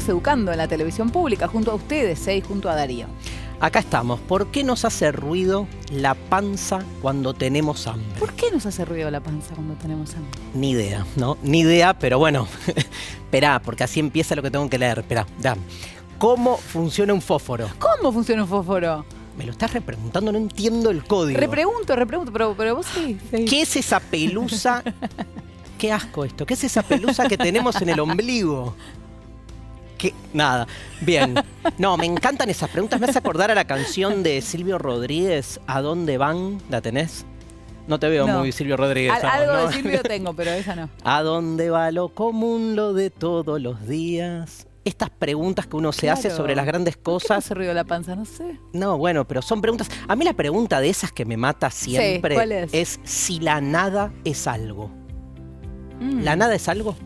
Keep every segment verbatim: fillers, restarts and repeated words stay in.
educando en la televisión pública, junto a ustedes, ¿eh? Y junto a Darío. Acá estamos. ¿Por qué nos hace ruido la panza cuando tenemos hambre? ¿Por qué nos hace ruido la panza cuando tenemos hambre? Ni idea, ¿no? Ni idea, pero bueno, esperá, porque así empieza lo que tengo que leer. Esperá, da. ¿Cómo funciona un fósforo? ¿Cómo funciona un fósforo? Me lo estás repreguntando, no entiendo el código. Repregunto, repregunto, pero, pero vos sí, sí. ¿Qué es esa pelusa? Qué asco esto. ¿Qué es esa pelusa que tenemos en el ombligo? ¿Qué? Nada. Bien. No, me encantan esas preguntas. Me hace acordar a la canción de Silvio Rodríguez, ¿A dónde van? ¿La tenés? No te veo no. muy Silvio Rodríguez. Al, vamos, algo ¿no? de Silvio tengo, pero esa no. ¿A dónde va lo común, lo de todos los días? Estas preguntas que uno se claro. hace sobre las grandes cosas. ¿Por qué me hace ruido la panza? No sé. No, bueno, pero son preguntas. A mí la pregunta de esas que me mata siempre sí, ¿cuál es? es si la nada es algo. Mm. ¿La nada es algo?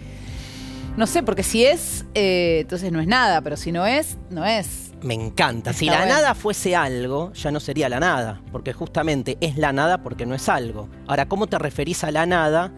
No sé, porque si es, eh, entonces no es nada, pero si no es, no es. Me encanta. Está si la bueno. nada fuese algo, ya no sería la nada, porque justamente es la nada porque no es algo. Ahora, ¿cómo te referís a la nada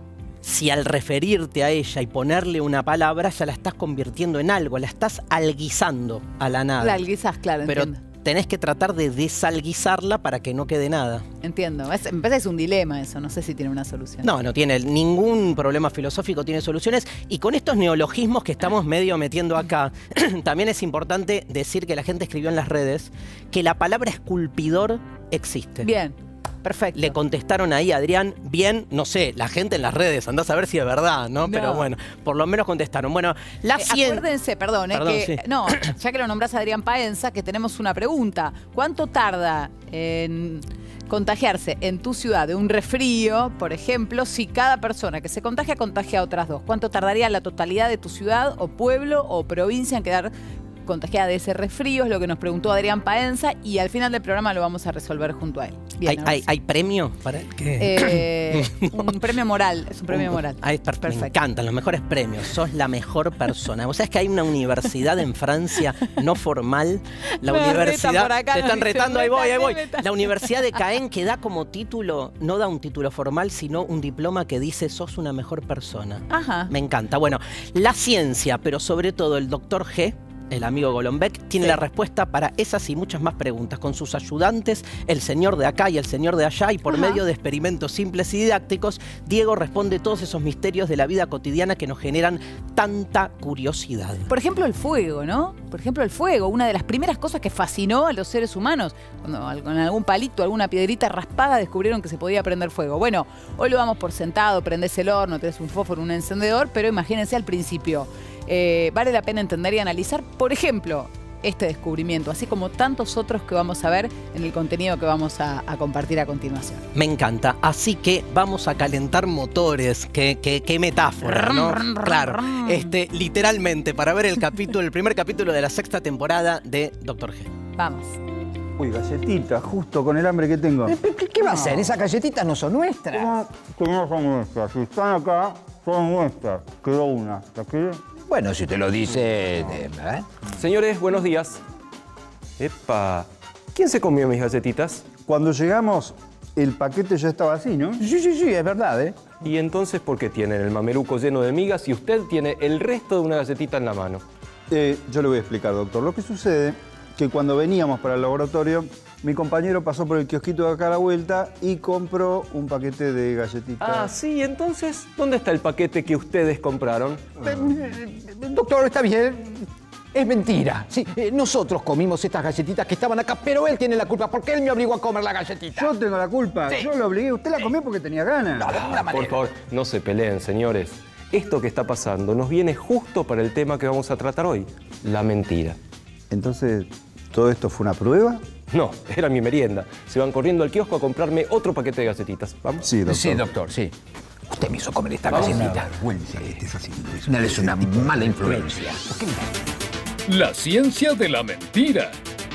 si al referirte a ella y ponerle una palabra ya la estás convirtiendo en algo, la estás alguizando a la nada? La alguizás, claro, Pero entiendo. tenés que tratar de desalguizarla para que no quede nada. Entiendo. Es, me parece que es un dilema eso, no sé si tiene una solución. No, no tiene ningún problema filosófico, tiene soluciones. Y con estos neologismos que estamos medio metiendo acá, también es importante decir que la gente escribió en las redes que la palabra esculpidor existe. Bien, perfecto. Le contestaron ahí a Adrián, bien, no sé, la gente en las redes, andás a ver si es verdad, ¿no? No. Pero bueno, por lo menos contestaron. Bueno, la Eh, ciencia... acuérdense, perdón, eh, Perdón, que, sí. no, ya que lo nombrás a Adrián Paenza, que tenemos una pregunta. ¿Cuánto tarda en contagiarse en tu ciudad de un resfrío, por ejemplo, si cada persona que se contagia contagia a otras dos? ¿Cuánto tardaría la totalidad de tu ciudad o pueblo o provincia en quedar contagiada de ese resfrío? Es lo que nos preguntó Adrián Paenza y al final del programa lo vamos a resolver junto a él. Bien, ¿Hay, ahora hay, sí. ¿Hay premio para el que...? Eh, un premio moral, es un premio moral. Ay, per- me Perfecto. encantan los mejores premios. Sos la mejor persona. ¿Vos sabés que hay una universidad en Francia no formal? La Me universidad. retan por acá, te nos están dicen, retando, ahí voy, ahí voy. retan, retan. La Universidad de Caen que da como título, no da un título formal, sino un diploma que dice sos una mejor persona. Ajá. Me encanta. Bueno, la ciencia, pero sobre todo el doctor G, el amigo Golombek, tiene Sí. la respuesta para esas y muchas más preguntas, con sus ayudantes, el señor de acá y el señor de allá, y por Ajá. medio de experimentos simples y didácticos, Diego responde todos esos misterios de la vida cotidiana que nos generan tanta curiosidad. Por ejemplo, el fuego, ¿no? Por ejemplo, el fuego, una de las primeras cosas que fascinó a los seres humanos, cuando al- con algún palito, alguna piedrita raspada descubrieron que se podía prender fuego. Bueno, hoy lo damos por sentado, prendés el horno, tenés un fósforo, un encendedor, pero imagínense al principio. Eh, vale la pena entender y analizar, por ejemplo, este descubrimiento, así como tantos otros que vamos a ver en el contenido que vamos a, a compartir a continuación. Me encanta. Así que vamos a calentar motores. Qué, qué, qué metáfora, ¿no? Claro. Este, literalmente, para ver el capítulo, el primer capítulo de la sexta temporada de Doctor G. Vamos. Uy, galletita, justo con el hambre que tengo. ¿Qué, qué va a hacer? Esas galletitas no son nuestras. ¿Cómo que no son nuestras? Si están acá, son nuestras. Quedó una. ¿La quiere? Bueno, si te lo dice... ¿eh? Señores, buenos días. Epa, ¿quién se comió mis galletitas? Cuando llegamos, el paquete ya estaba así, ¿no? Sí, sí, sí, es verdad, ¿eh? ¿Y entonces por qué tienen el mameluco lleno de migas y usted tiene el resto de una galletita en la mano? Eh, yo le voy a explicar, doctor. Lo que sucede que cuando veníamos para el laboratorio, mi compañero pasó por el kiosquito de acá a la vuelta y compró un paquete de galletitas. Ah, sí, entonces, ¿dónde está el paquete que ustedes compraron? Eh, Doctor, está bien. Es mentira. Sí, eh, nosotros comimos estas galletitas que estaban acá, pero él tiene la culpa porque él me obligó a comer la galletita. Yo tengo la culpa. Sí. Yo lo obligué. Usted la comió porque tenía ganas. No, de ninguna manera. Por favor, no se peleen, señores. Esto que está pasando nos viene justo para el tema que vamos a tratar hoy, la mentira. Entonces, ¿todo esto fue una prueba? No, era mi merienda. Se van corriendo al kiosco a comprarme otro paquete de galletitas. ¿Vamos? Sí, doctor. Sí, doctor, sí. Usted me hizo comer esta galletita. Es una, es una mala influencia. ¿Por qué me- La ciencia de la mentira.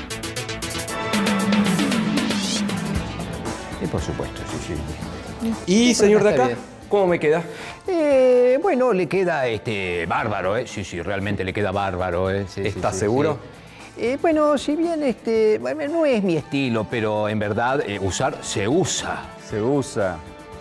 Sí, por supuesto, sí, sí. Y, señor de está acá, bien. ¿cómo me queda? Eh, bueno, le queda este bárbaro, ¿eh? Sí, sí, realmente le queda bárbaro, ¿eh? Sí, sí, ¿Estás sí, seguro? sí. Eh, bueno, si bien este, bueno, no es mi estilo, pero en verdad eh, usar se usa. Se usa.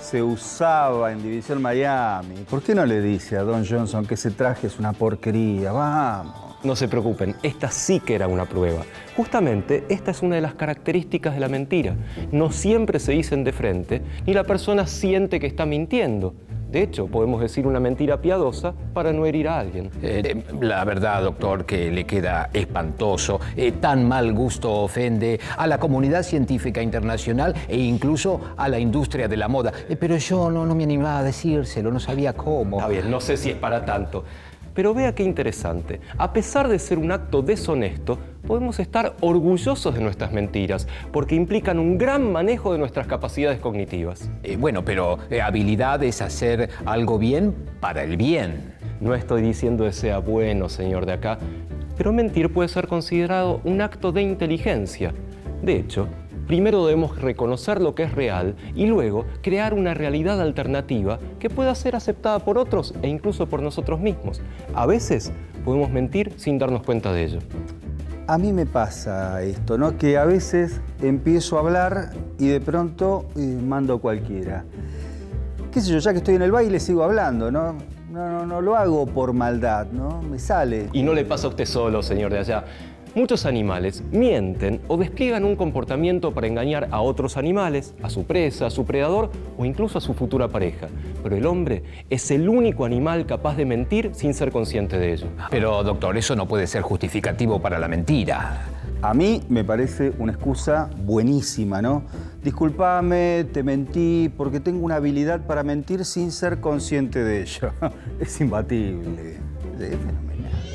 se usaba en División Miami. ¿Por qué no le dice a Don Johnson que ese traje es una porquería? Vamos. No se preocupen, esta sí que era una prueba. Justamente, esta es una de las características de la mentira. No siempre se dicen de frente, ni la persona siente que está mintiendo. De hecho, podemos decir una mentira piadosa para no herir a alguien. Eh, la verdad, doctor, que le queda espantoso. Eh, tan mal gusto ofende a la comunidad científica internacional e incluso a la industria de la moda. Eh, pero yo no, no me animaba a decírselo, no sabía cómo. Está bien, no sé si es para tanto. Pero vea qué interesante. A pesar de ser un acto deshonesto, podemos estar orgullosos de nuestras mentiras, porque implican un gran manejo de nuestras capacidades cognitivas. Eh, bueno, pero eh, habilidad es hacer algo bien para el bien. No estoy diciendo que sea bueno, señor de acá, pero mentir puede ser considerado un acto de inteligencia. De hecho, primero debemos reconocer lo que es real y luego crear una realidad alternativa que pueda ser aceptada por otros e incluso por nosotros mismos. A veces podemos mentir sin darnos cuenta de ello. A mí me pasa esto, ¿no? Que a veces empiezo a hablar y de pronto eh, mando cualquiera. Qué sé yo, ya que estoy en el baile sigo hablando, ¿no? No, no, no lo hago por maldad, ¿no? Me sale. Y no le pasa a usted solo, señor de allá. Muchos animales mienten o despliegan un comportamiento para engañar a otros animales, a su presa, a su predador o incluso a su futura pareja. Pero el hombre es el único animal capaz de mentir sin ser consciente de ello. Pero, doctor, eso no puede ser justificativo para la mentira. A mí me parece una excusa buenísima, ¿no? Disculpame, te mentí, porque tengo una habilidad para mentir sin ser consciente de ello. Es imbatible, es fenomenal.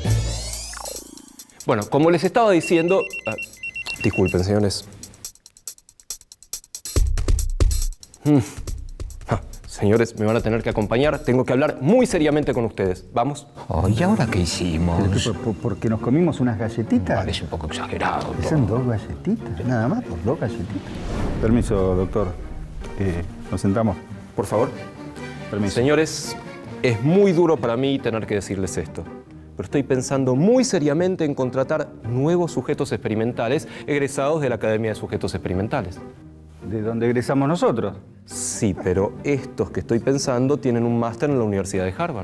Bueno, como les estaba diciendo... Ah, disculpen, señores. Mm. Ah, señores, me van a tener que acompañar. Tengo que hablar muy seriamente con ustedes. ¿Vamos? Oh, ¿y ahora qué hicimos? ¿Por, por, ¿Porque nos comimos unas galletitas? Parece un poco exagerado. Son dos galletitas, nada más por dos galletitas. Permiso, doctor. Eh, ¿Nos sentamos? Por favor. Permiso. Señores, es muy duro para mí tener que decirles esto. Pero estoy pensando muy seriamente en contratar nuevos sujetos experimentales egresados de la Academia de Sujetos Experimentales. ¿De dónde egresamos nosotros? Sí, pero estos que estoy pensando tienen un máster en la Universidad de Harvard.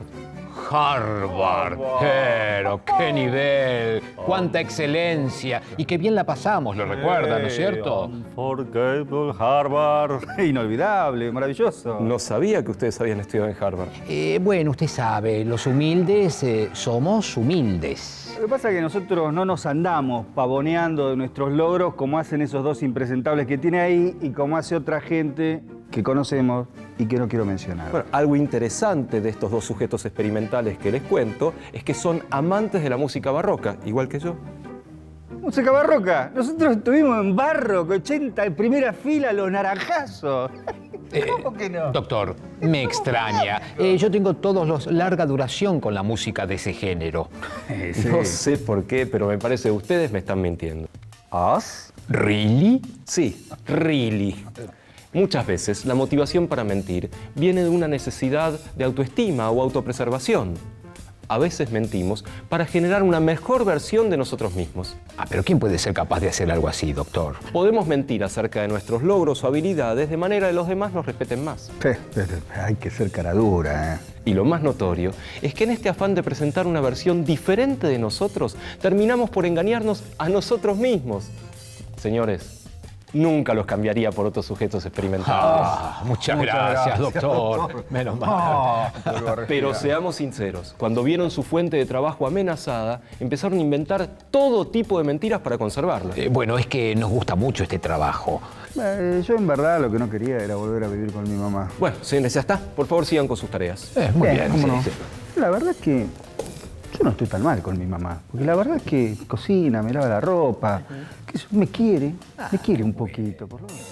Harvard, pero qué nivel, cuánta excelencia y qué bien la pasamos, lo recuerdan, ¿no es cierto? Unforgettable Harvard. Inolvidable, maravilloso. No sabía que ustedes habían estudiado en Harvard. Eh, bueno, usted sabe, los humildes eh, somos humildes. Lo que pasa es que nosotros no nos andamos pavoneando de nuestros logros como hacen esos dos impresentables que tiene ahí y como hace otra gente que conocemos y que no quiero mencionar. Bueno, algo interesante de estos dos sujetos experimentales que les cuento es que son amantes de la música barroca, igual que yo. Música barroca. Nosotros estuvimos en barroco, ochenta en primera fila, los naranjazos. ¿Cómo que no? Doctor, me extraña. Eh, yo tengo todos los larga duración con la música de ese género. Eh, sí. No sé por qué, pero me parece que ustedes me están mintiendo. ¿Us? ¿Really? Sí, really. Muchas veces la motivación para mentir viene de una necesidad de autoestima o autopreservación. A veces mentimos para generar una mejor versión de nosotros mismos. Ah, pero ¿quién puede ser capaz de hacer algo así, doctor? Podemos mentir acerca de nuestros logros o habilidades de manera que los demás nos respeten más. Pero, pero, pero hay que ser cara dura, ¿eh? Y lo más notorio es que en este afán de presentar una versión diferente de nosotros, terminamos por engañarnos a nosotros mismos. Señores, nunca los cambiaría por otros sujetos experimentales. Ah, muchas, muchas gracias, gracias, doctor. doctor. Menos mal. Oh, Pero seamos sinceros, cuando vieron su fuente de trabajo amenazada, empezaron a inventar todo tipo de mentiras para conservarla. Eh, bueno, es que nos gusta mucho este trabajo. Eh, yo en verdad lo que no quería era volver a vivir con mi mamá. Bueno, señores, ya está. Por favor, sigan con sus tareas. Eh, muy bien, ¿cómo sí, no? sí. La verdad es que yo no estoy tan mal con mi mamá. Porque la verdad es que cocina, me lava la ropa, que eso, me quiere, me quiere un poquito, por lo menos.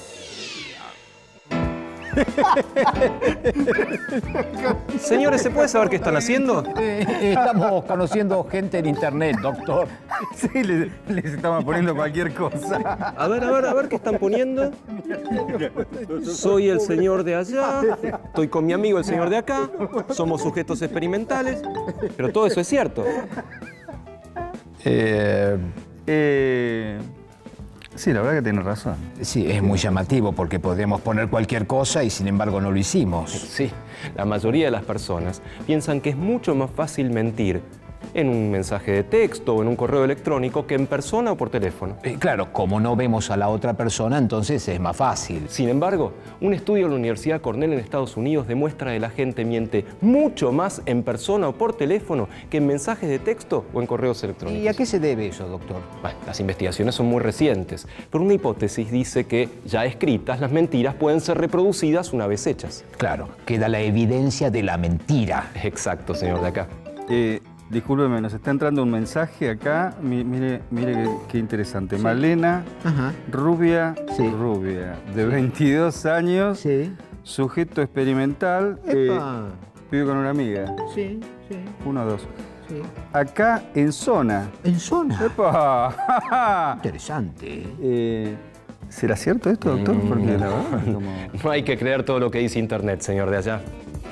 Señores, ¿se puede saber qué están haciendo? Eh, estamos conociendo gente en internet, doctor. Sí, les, les estamos poniendo cualquier cosa. A ver, a ver, a ver qué están poniendo. Soy el señor de allá, estoy con mi amigo el señor de acá, somos sujetos experimentales, pero todo eso es cierto. Eh... Eh, Sí, la verdad que tiene razón. Sí, es muy llamativo porque podríamos poner cualquier cosa y sin embargo no lo hicimos. Sí, la mayoría de las personas piensan que es mucho más fácil mentir en un mensaje de texto o en un correo electrónico que en persona o por teléfono. Eh, claro, como no vemos a la otra persona, entonces es más fácil. Sin embargo, un estudio de la Universidad Cornell en Estados Unidos demuestra que la gente miente mucho más en persona o por teléfono que en mensajes de texto o en correos electrónicos. ¿Y a qué se debe eso, doctor? Bueno, las investigaciones son muy recientes, pero una hipótesis dice que, ya escritas, las mentiras pueden ser reproducidas una vez hechas. Claro, queda la evidencia de la mentira. Exacto, señor de acá. Eh, discúlpeme, nos está entrando un mensaje acá. Mi- mire, mire qué, qué interesante. Malena, Ajá. rubia, Sí. rubia, de veintidós años, Sí. sujeto experimental, eh, Epa. vive con una amiga. Sí, sí, Uno o dos. sí. Acá en zona. En zona. ¡Epa! Interesante. Eh, ¿Será cierto esto, doctor? Porque la verdad, como... No hay que creer todo lo que dice Internet, señor de allá.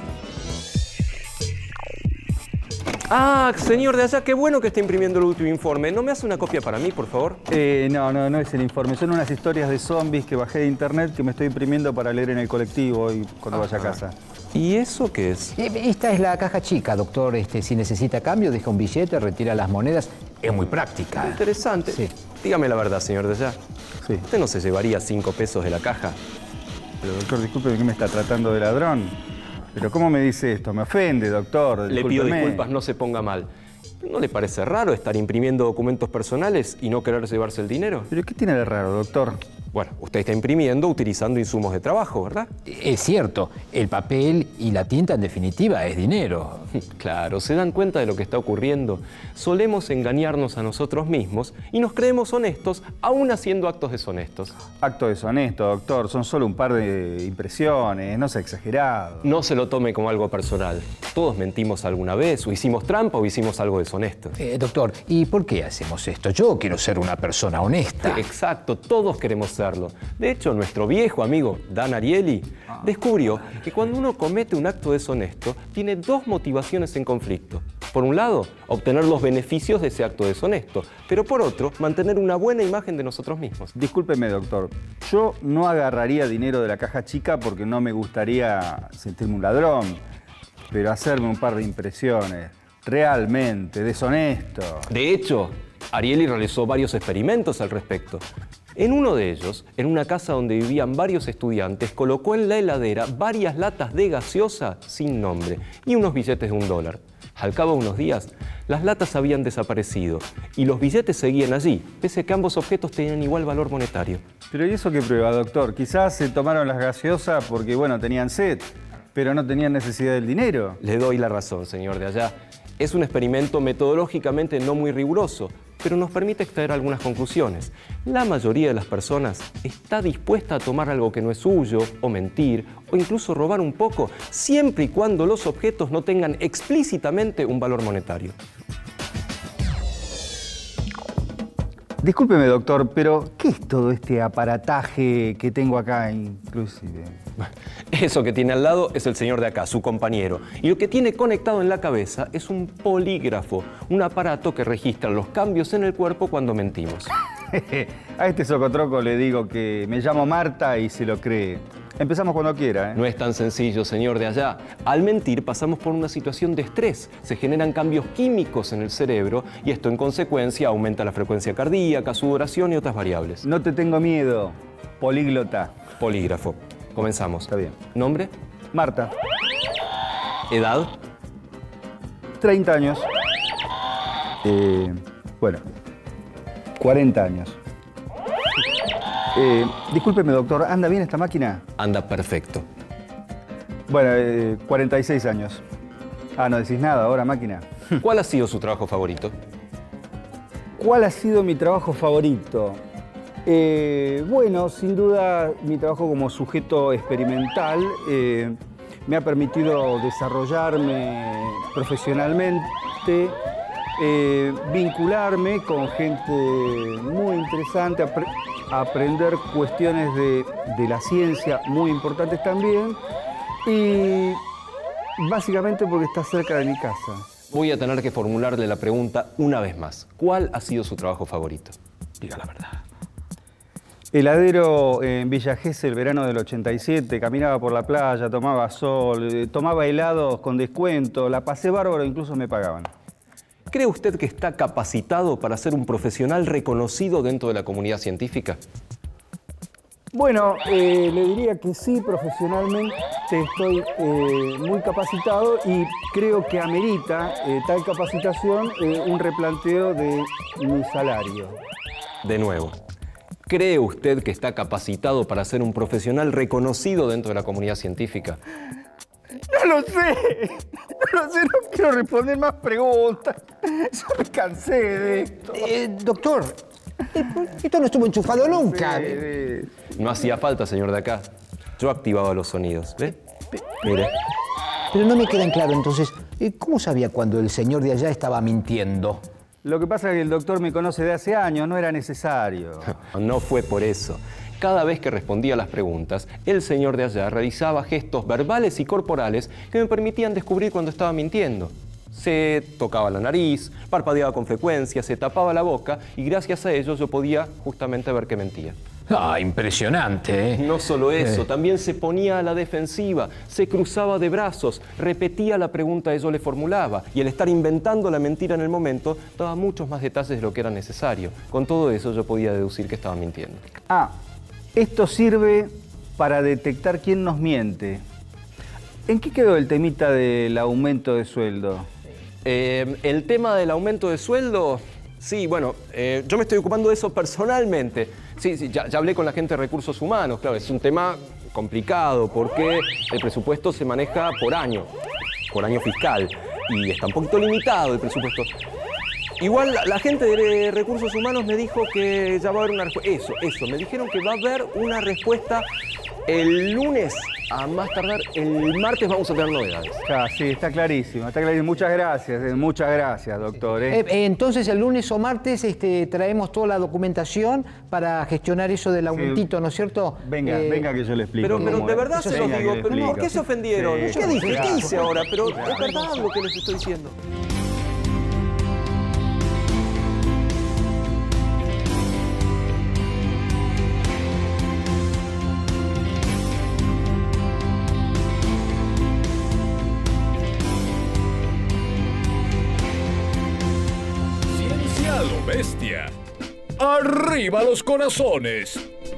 Ah, señor de allá, qué bueno que está imprimiendo el último informe. ¿No me hace una copia para mí, por favor? Eh, no, no, no es el informe. Son unas historias de zombies que bajé de internet que me estoy imprimiendo para leer en el colectivo y cuando vaya a casa. ¿Y eso qué es? Eh, Esta es la caja chica, doctor. Este, si necesita cambio, deja un billete, retira las monedas. Es muy práctica. Interesante. Sí. Dígame la verdad, señor de allá. Sí. ¿Usted no se llevaría cinco pesos de la caja? Pero doctor, disculpe, ¿qué me está tratando de ladrón? Pero ¿cómo me dice esto? Me ofende, doctor. Le pido discúlpeme. disculpas, no se ponga mal. ¿No le parece raro estar imprimiendo documentos personales y no querer llevarse el dinero? ¿Pero qué tiene de raro, doctor? Bueno, usted está imprimiendo utilizando insumos de trabajo, ¿verdad? Es cierto, el papel y la tinta en definitiva es dinero. Claro, ¿se dan cuenta de lo que está ocurriendo? Solemos engañarnos a nosotros mismos y nos creemos honestos aún haciendo actos deshonestos. Acto deshonesto, doctor. Son solo un par de impresiones. No sea exagerado. No se lo tome como algo personal. Todos mentimos alguna vez, o hicimos trampa o hicimos algo deshonesto. Eh, doctor, ¿y por qué hacemos esto? Yo quiero ser una persona honesta. Exacto, todos queremos serlo. De hecho, nuestro viejo amigo Dan Ariely descubrió que cuando uno comete un acto deshonesto, tiene dos motivaciones en conflicto. Por un lado, obtener los beneficios de ese acto deshonesto, pero por otro, mantener una buena imagen de nosotros mismos. Discúlpeme, doctor. Yo no agarraría dinero de la caja chica porque no me gustaría sentirme un ladrón. Pero hacerme un par de impresiones realmente deshonesto. De hecho, Ariely realizó varios experimentos al respecto. En uno de ellos, en una casa donde vivían varios estudiantes, colocó en la heladera varias latas de gaseosa sin nombre y unos billetes de un dólar. Al cabo de unos días, las latas habían desaparecido y los billetes seguían allí, pese a que ambos objetos tenían igual valor monetario. Pero ¿y eso qué prueba, doctor? Quizás se tomaron las gaseosas porque, bueno, tenían sed, pero no tenían necesidad del dinero. Le doy la razón, señor de allá. Es un experimento metodológicamente no muy riguroso, pero nos permite extraer algunas conclusiones. La mayoría de las personas está dispuesta a tomar algo que no es suyo, o mentir, o incluso robar un poco, siempre y cuando los objetos no tengan explícitamente un valor monetario. Discúlpeme, doctor, pero ¿qué es todo este aparataje que tengo acá inclusive? Eso que tiene al lado es el señor de acá, su compañero. Y lo que tiene conectado en la cabeza es un polígrafo, un aparato que registra los cambios en el cuerpo cuando mentimos. A este socotroco le digo que me llamo Marta y se lo cree. Empezamos cuando quiera, ¿eh? No es tan sencillo, señor de allá. Al mentir pasamos por una situación de estrés. Se generan cambios químicos en el cerebro y esto en consecuencia aumenta la frecuencia cardíaca, sudoración y otras variables. No te tengo miedo, políglota. Polígrafo. Comenzamos. Está bien. ¿Nombre? Marta, ¿Edad? treinta años. Eh, bueno, cuarenta años. Eh, discúlpeme, doctor, ¿anda bien esta máquina? Anda perfecto. Bueno, eh, cuarenta y seis años. Ah, no decís nada ahora, máquina. ¿Cuál ha sido su trabajo favorito? ¿Cuál ha sido mi trabajo favorito? Eh, bueno, sin duda mi trabajo como sujeto experimental eh, me ha permitido desarrollarme profesionalmente, eh, vincularme con gente muy interesante, apre aprender cuestiones de, de la ciencia muy importantes también y básicamente porque está cerca de mi casa. Voy a tener que formularle la pregunta una vez más. ¿Cuál ha sido su trabajo favorito? Diga la verdad. Heladero en Villa Gesell, verano del ochenta y siete, caminaba por la playa, tomaba sol, eh, tomaba helados con descuento, la pasé bárbaro, incluso me pagaban. ¿Cree usted que está capacitado para ser un profesional reconocido dentro de la comunidad científica? Bueno, eh, le diría que sí, profesionalmente estoy eh, muy capacitado y creo que amerita eh, tal capacitación eh, un replanteo de mi salario. De nuevo, ¿cree usted que está capacitado para ser un profesional reconocido dentro de la comunidad científica? No lo sé, no lo sé, no quiero responder más preguntas. Yo me cansé de esto. Eh, doctor, esto no estuvo enchufado nunca. Eh, No hacía falta, señor de acá. Yo activaba los sonidos, ¿ve? Mire. Pero no me queda en claro, entonces, ¿cómo sabía cuando el señor de allá estaba mintiendo? Lo que pasa es que el doctor me conoce de hace años, no era necesario. No fue por eso. Cada vez que respondía a las preguntas, el señor de allá realizaba gestos verbales y corporales que me permitían descubrir cuando estaba mintiendo. Se tocaba la nariz, parpadeaba con frecuencia, se tapaba la boca y gracias a ello yo podía justamente ver que mentía. Ah, impresionante, ¿eh? No solo eso, Eh. también se ponía a la defensiva, se cruzaba de brazos, repetía la pregunta que yo le formulaba y al estar inventando la mentira en el momento, daba muchos más detalles de lo que era necesario. Con todo eso yo podía deducir que estaba mintiendo. Ah, esto sirve para detectar quién nos miente. ¿En qué quedó el temita del aumento de sueldo? Eh, el tema del aumento de sueldo, sí, bueno, eh, yo me estoy ocupando de eso personalmente. Sí, sí, ya, ya hablé con la gente de recursos humanos, claro, es un tema complicado porque el presupuesto se maneja por año, por año fiscal, y está un poquito limitado el presupuesto. Igual la, la gente de recursos humanos me dijo que ya va a haber una respuesta. Eso, eso, me dijeron que va a haber una respuesta el lunes, a más tardar el martes vamos a tener novedades. Ya, sí, está clarísimo, está clarísimo. Muchas gracias, eh, muchas gracias, doctor. ¿eh? Eh, eh, entonces, el lunes o martes este, traemos toda la documentación para gestionar eso del aumentito, ¿no es cierto? Venga, Eh, venga que yo le explico. Pero, pero cómo de es. verdad se los Venga que digo, le pero no, ¿por explico. qué se ofendieron? Sí, ¿Qué dije? ¿Qué claro. hice ahora? Pero es verdad lo que les estoy diciendo. Ciencia a lo bestia. ¡Arriba los corazones!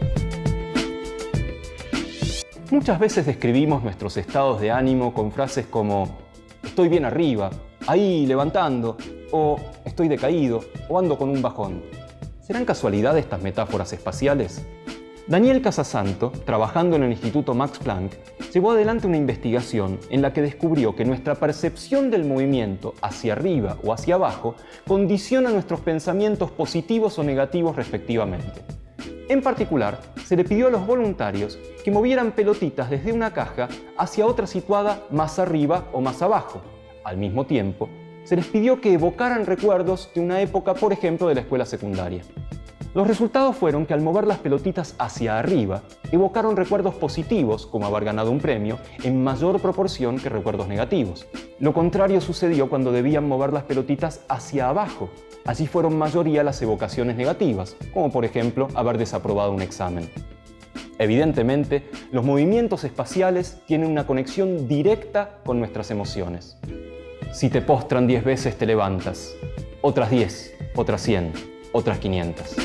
Muchas veces describimos nuestros estados de ánimo con frases como estoy bien arriba, ahí levantando, o estoy decaído, o ando con un bajón. ¿Serán casualidad estas metáforas espaciales? Daniel Casasanto, trabajando en el Instituto Max Planck, llevó adelante una investigación en la que descubrió que nuestra percepción del movimiento hacia arriba o hacia abajo condiciona nuestros pensamientos positivos o negativos respectivamente. En particular, se le pidió a los voluntarios que movieran pelotitas desde una caja hacia otra situada más arriba o más abajo. Al mismo tiempo, se les pidió que evocaran recuerdos de una época, por ejemplo, de la escuela secundaria. Los resultados fueron que al mover las pelotitas hacia arriba, evocaron recuerdos positivos, como haber ganado un premio, en mayor proporción que recuerdos negativos. Lo contrario sucedió cuando debían mover las pelotitas hacia abajo. Allí fueron mayoría las evocaciones negativas, como por ejemplo haber desaprobado un examen. Evidentemente, los movimientos espaciales tienen una conexión directa con nuestras emociones. Si te postran diez veces te levantas, otras diez, otras cien, otras quinientas.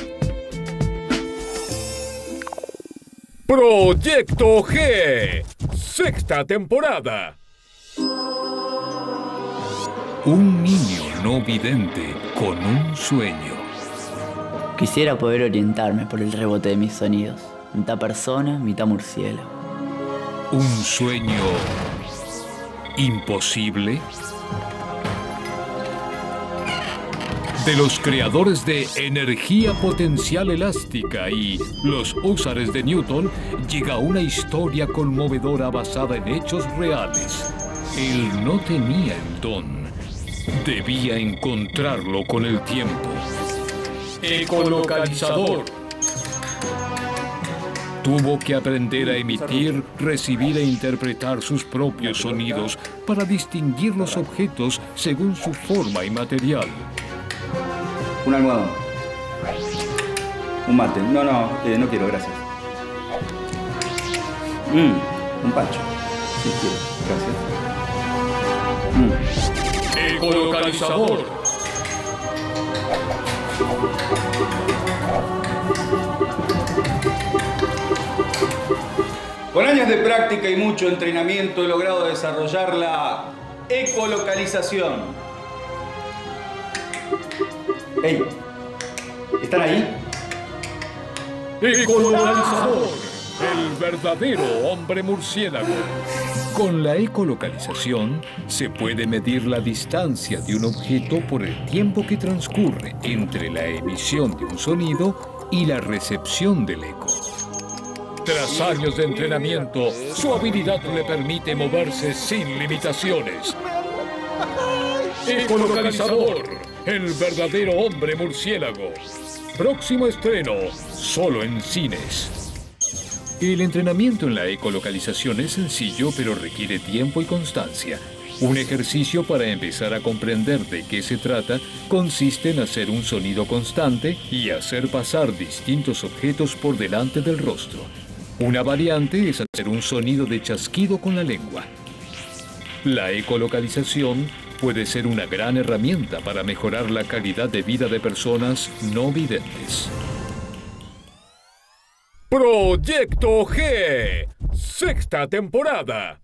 Proyecto G, sexta temporada. Un niño no vidente con un sueño. Quisiera poder orientarme por el rebote de mis sonidos. Mitad persona, mitad murciélago. Un sueño imposible. De los creadores de Energía Potencial Elástica y Los Húsares de Newton, llega una historia conmovedora basada en hechos reales. Él no tenía el don. Debía encontrarlo con el tiempo. Ecolocalizador. Tuvo que aprender a emitir, recibir e interpretar sus propios sonidos para distinguir los objetos según su forma y material. Un almohadón. Un mate. No, no, eh, no quiero, gracias. Mm, un pancho. Sí, quiero, gracias. Mm. Ecolocalizador. Con años de práctica y mucho entrenamiento he logrado desarrollar la ecolocalización. ¡Ey! ¿Están ahí? Ecolocalizador, el verdadero hombre murciélago. Con la ecolocalización se puede medir la distancia de un objeto por el tiempo que transcurre entre la emisión de un sonido y la recepción del eco. Tras años de entrenamiento, su habilidad le permite moverse sin limitaciones. Ecolocalizador, el verdadero hombre murciélago. Próximo estreno, solo en cines. El entrenamiento en la ecolocalización es sencillo, pero requiere tiempo y constancia. Un ejercicio para empezar a comprender de qué se trata consiste en hacer un sonido constante y hacer pasar distintos objetos por delante del rostro. Una variante es hacer un sonido de chasquido con la lengua. La ecolocalización puede ser una gran herramienta para mejorar la calidad de vida de personas no videntes. Proyecto G, sexta temporada.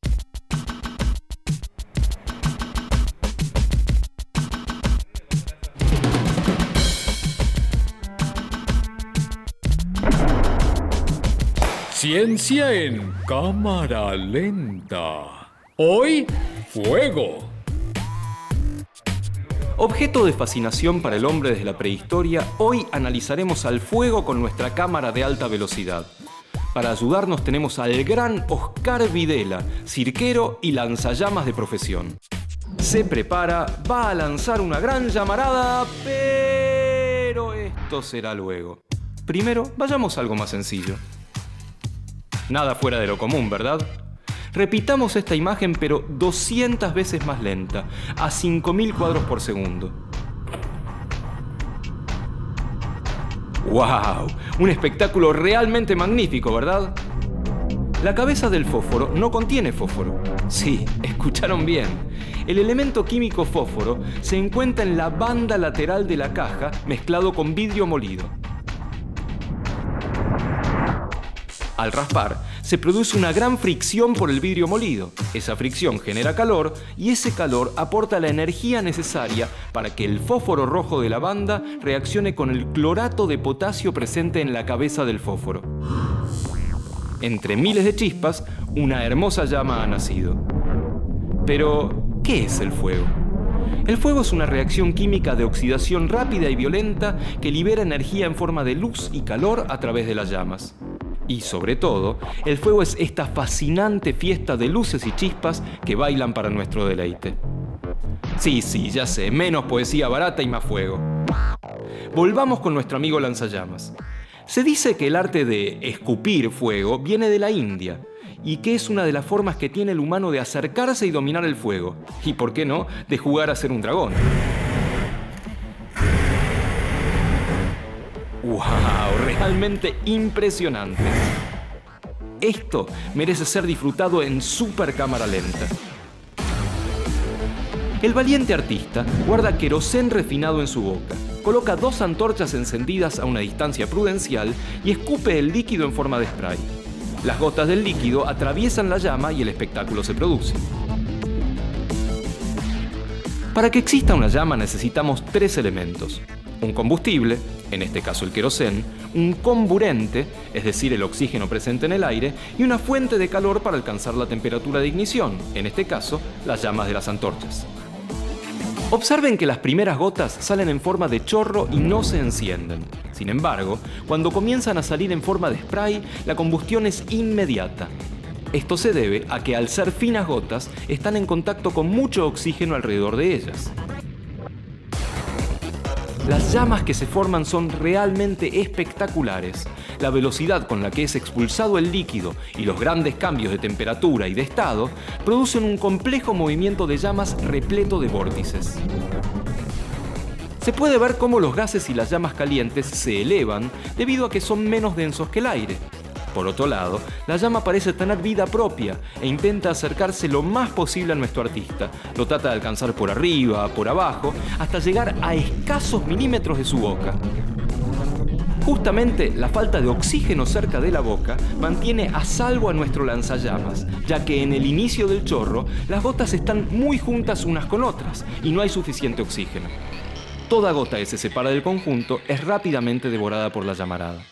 Ciencia en cámara lenta. Hoy, fuego. Objeto de fascinación para el hombre desde la prehistoria, hoy analizaremos al fuego con nuestra cámara de alta velocidad. Para ayudarnos tenemos al gran Oscar Videla, cirquero y lanzallamas de profesión. Se prepara, va a lanzar una gran llamarada, pero esto será luego. Primero, vayamos a algo más sencillo. Nada fuera de lo común, ¿verdad? Repitamos esta imagen, pero doscientas veces más lenta, a cinco mil cuadros por segundo. ¡Wow! Un espectáculo realmente magnífico, ¿verdad? La cabeza del fósforo no contiene fósforo. Sí, escucharon bien. El elemento químico fósforo se encuentra en la banda lateral de la caja mezclado con vidrio molido. Al raspar, se produce una gran fricción por el vidrio molido. Esa fricción genera calor y ese calor aporta la energía necesaria para que el fósforo rojo de la banda reaccione con el clorato de potasio presente en la cabeza del fósforo. Entre miles de chispas, una hermosa llama ha nacido. Pero, ¿qué es el fuego? El fuego es una reacción química de oxidación rápida y violenta que libera energía en forma de luz y calor a través de las llamas. Y sobre todo, el fuego es esta fascinante fiesta de luces y chispas que bailan para nuestro deleite. Sí, sí, ya sé, menos poesía barata y más fuego. Volvamos con nuestro amigo lanzallamas. Se dice que el arte de escupir fuego viene de la India y que es una de las formas que tiene el humano de acercarse y dominar el fuego. Y, ¿por qué no?, de jugar a ser un dragón. ¡Wow! Realmente impresionante. Esto merece ser disfrutado en super cámara lenta. El valiente artista guarda querosén refinado en su boca, coloca dos antorchas encendidas a una distancia prudencial y escupe el líquido en forma de spray. Las gotas del líquido atraviesan la llama y el espectáculo se produce. Para que exista una llama necesitamos tres elementos: un combustible, en este caso el querosén, un comburente, es decir, el oxígeno presente en el aire, y una fuente de calor para alcanzar la temperatura de ignición, en este caso, las llamas de las antorchas. Observen que las primeras gotas salen en forma de chorro y no se encienden. Sin embargo, cuando comienzan a salir en forma de spray, la combustión es inmediata. Esto se debe a que al ser finas gotas, están en contacto con mucho oxígeno alrededor de ellas. Las llamas que se forman son realmente espectaculares. La velocidad con la que es expulsado el líquido y los grandes cambios de temperatura y de estado producen un complejo movimiento de llamas repleto de vórtices. Se puede ver cómo los gases y las llamas calientes se elevan debido a que son menos densos que el aire. Por otro lado, la llama parece tener vida propia e intenta acercarse lo más posible a nuestro artista. Lo trata de alcanzar por arriba, por abajo, hasta llegar a escasos milímetros de su boca. Justamente la falta de oxígeno cerca de la boca mantiene a salvo a nuestro lanzallamas, ya que en el inicio del chorro las gotas están muy juntas unas con otras y no hay suficiente oxígeno. Toda gota que se separa del conjunto es rápidamente devorada por la llamarada.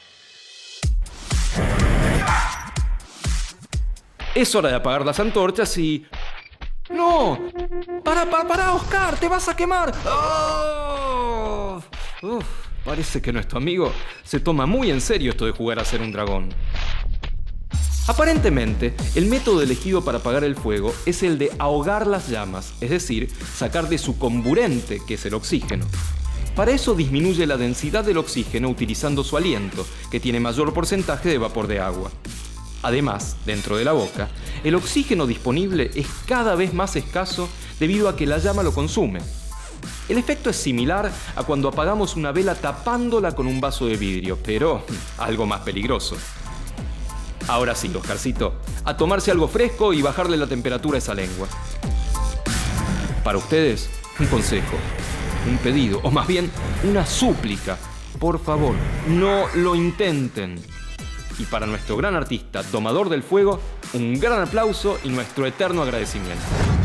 Es hora de apagar las antorchas y... ¡No! ¡Para, para, para, Oscar! ¡Te vas a quemar! ¡Oh! Uf, parece que nuestro amigo se toma muy en serio esto de jugar a ser un dragón. Aparentemente, el método elegido para apagar el fuego es el de ahogar las llamas, es decir, sacar de su comburente, que es el oxígeno. Para eso disminuye la densidad del oxígeno utilizando su aliento, que tiene mayor porcentaje de vapor de agua. Además, dentro de la boca, el oxígeno disponible es cada vez más escaso debido a que la llama lo consume. El efecto es similar a cuando apagamos una vela tapándola con un vaso de vidrio, pero algo más peligroso. Ahora sí, Oscarcito, a tomarse algo fresco y bajarle la temperatura a esa lengua. Para ustedes, un consejo, un pedido, o más bien una súplica. Por favor, no lo intenten. Y para nuestro gran artista, domador del fuego, un gran aplauso y nuestro eterno agradecimiento.